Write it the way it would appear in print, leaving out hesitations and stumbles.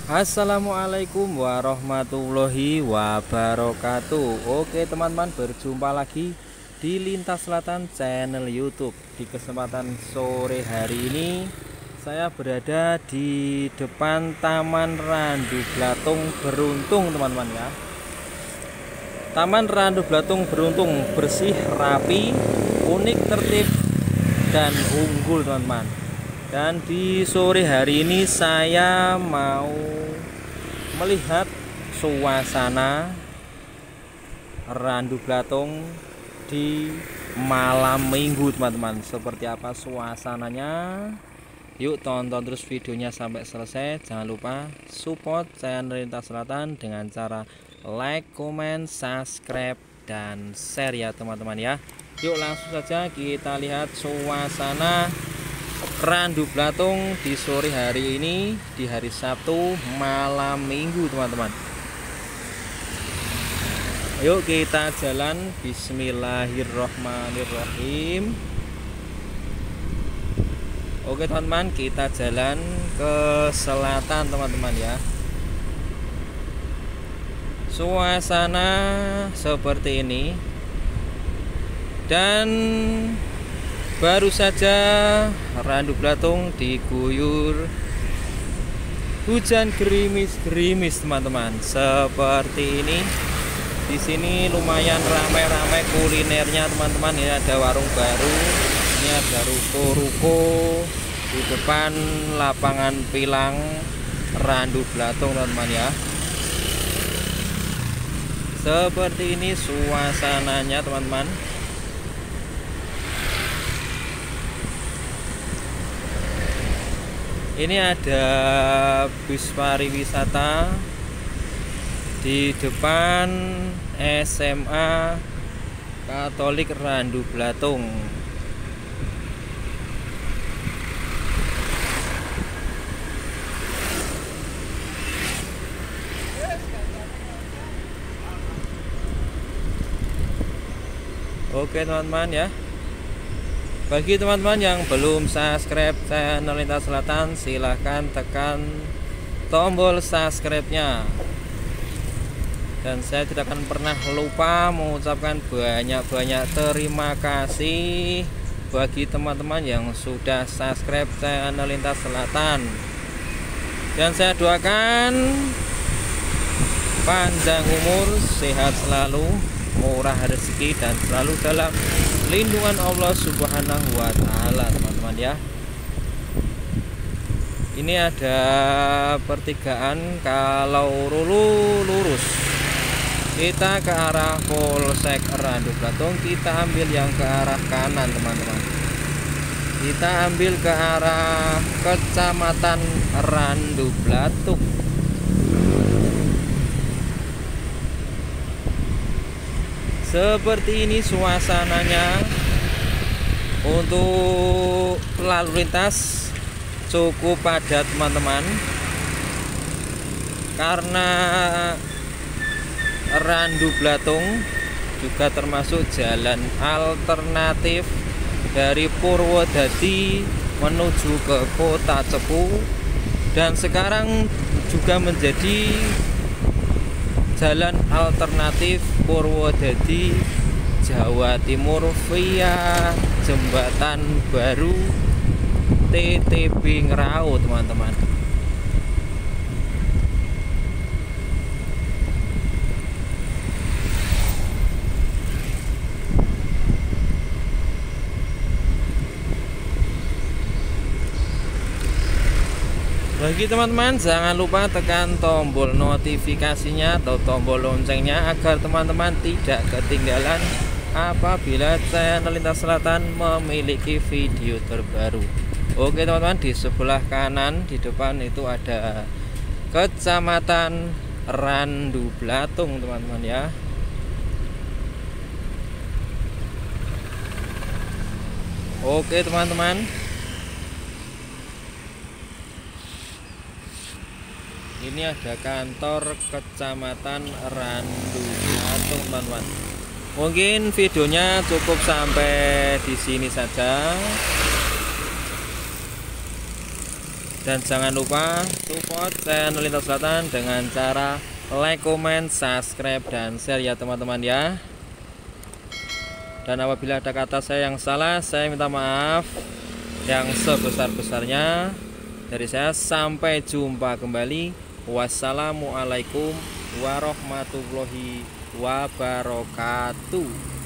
Assalamualaikum warahmatullahi wabarakatuh. Oke teman-teman, berjumpa lagi di Lintas Selatan channel YouTube. Di kesempatan sore hari ini saya berada di depan Taman Randu Blatung Beruntung teman-teman ya. Taman Randu Blatung Beruntung bersih, rapi, unik, tertib, dan unggul teman-teman. Dan di sore hari ini saya mau melihat suasana Randu Blatung di malam minggu teman-teman. Seperti apa suasananya? Yuk tonton terus videonya sampai selesai. Jangan lupa support channel Lintas Selatan dengan cara like, comment, subscribe, dan share ya teman-teman ya. Yuk langsung saja kita lihat suasana Randu Blatung di sore hari ini, di hari Sabtu malam minggu teman-teman. Yuk kita jalan. Bismillahirrohmanirrohim. Oke teman-teman, kita jalan ke selatan teman-teman ya. Suasana seperti ini. Dan baru saja Randu Blatung diguyur hujan gerimis-gerimis teman-teman. Seperti ini. Di sini lumayan ramai-ramai kulinernya teman-teman. Ini ada warung baru, ini ada ruko-ruko di depan lapangan Pilang Randu Blatung teman-teman ya. Seperti ini suasananya teman-teman. Ini ada bus pariwisata di depan SMA Katolik Randu Blatung. Oke teman-teman ya. Bagi teman-teman yang belum subscribe channel Lintas Selatan, silahkan tekan tombol subscribe-nya. Dan saya tidak akan pernah lupa mengucapkan banyak-banyak terima kasih bagi teman-teman yang sudah subscribe channel Lintas Selatan. Dan saya doakan panjang umur, sehat selalu, murah rezeki, dan selalu dalam lindungan Allah Subhanahu wa Ta'ala teman-teman ya. Ini ada pertigaan, kalau lurus kita ke arah Polsek Randu Blatung, kita ambil yang ke arah kanan teman-teman. Kita ambil ke arah Kecamatan Randu Blatung. Seperti ini suasananya. Untuk lalu lintas cukup padat teman-teman, karena Randu Blatung juga termasuk jalan alternatif dari Purwodadi menuju ke Kota Cepu, dan sekarang juga menjadi jalan alternatif Purwodadi Jawa Timur via Jembatan Baru TTB Ngerau teman-teman. Bagi teman-teman, jangan lupa tekan tombol notifikasinya atau tombol loncengnya agar teman-teman tidak ketinggalan apabila channel Lintas Selatan memiliki video terbaru. Oke teman-teman, di sebelah kanan di depan itu ada Kecamatan Randu Blatung teman-teman ya. Oke teman-teman, ini ada kantor Kecamatan Randu Blatung teman-teman. Mungkin videonya cukup sampai di sini saja. Dan jangan lupa support channel Lintas Selatan dengan cara like, comment, subscribe, dan share ya teman-teman ya. Dan apabila ada kata saya yang salah, saya minta maaf yang sebesar-besarnya. Dari saya, sampai jumpa kembali. Wassalamualaikum warahmatullahi wabarakatuh.